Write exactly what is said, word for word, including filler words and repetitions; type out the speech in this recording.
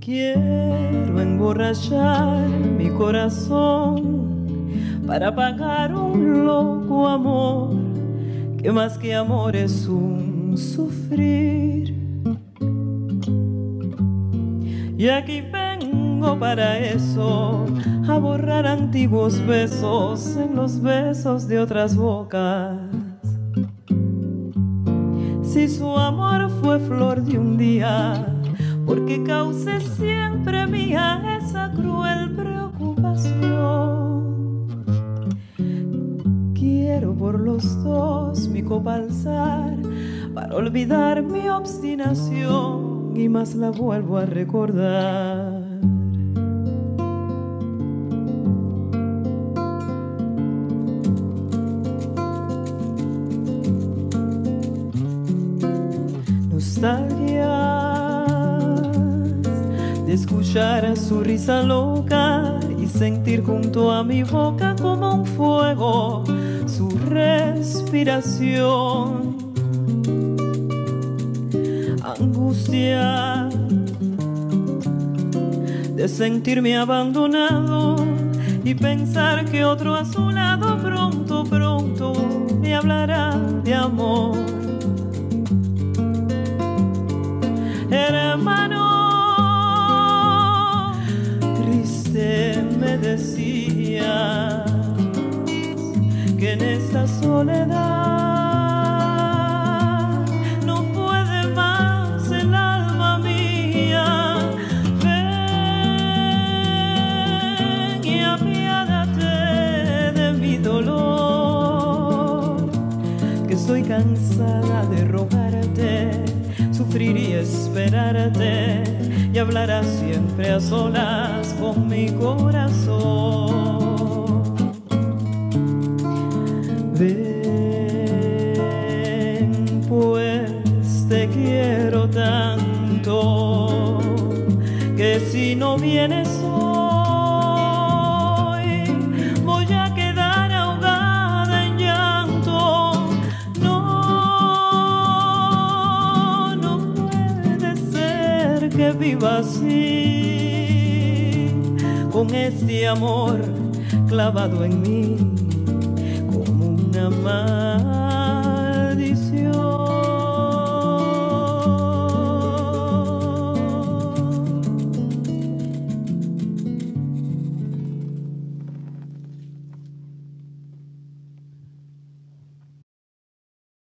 Quiero emborrachar mi corazón para pagar un loco amor que más que amor es un sufrir. Y aquí vengo para eso, a borrar antiguos besos en los besos de otras bocas. Si su amor fue flor de un día, porque cause siempre mía esa cruel preocupación. Quiero por los dos mi copa alzar para olvidar mi obstinación y más la vuelvo a recordar. Nostalgia de escuchar su risa loca y sentir junto a mi boca como un fuego su respiración. Angustia de sentirme abandonado y pensar que otro a su lado pronto, pronto me hablará de amor. Hermano, triste me decías que en esta soledad no puede más el alma mía. Ven y apiádate de mi dolor, que estoy cansada de rogarte, sufrir y esperarte, y hablarás siempre a solas con mi corazón. Ven, pues te quiero tanto, que si no vienes hoy, voy a quedar ahogada en llanto. Que viva así, con este amor clavado en mí como una mano.